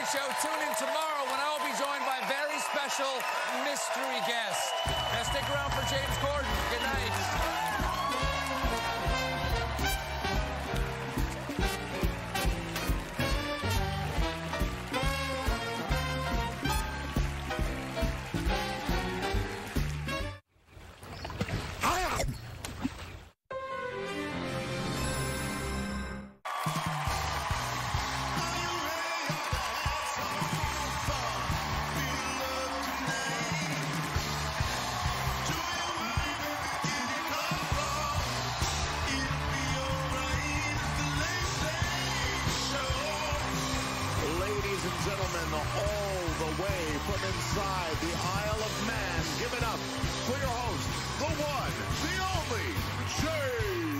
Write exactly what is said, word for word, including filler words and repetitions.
Show. Tune in tomorrow when I will be joined by a very special mystery guest. Now stick around for James Corden. Good night. Gentlemen, all the way from inside the Isle of Man, give it up for your host, the one, the only, James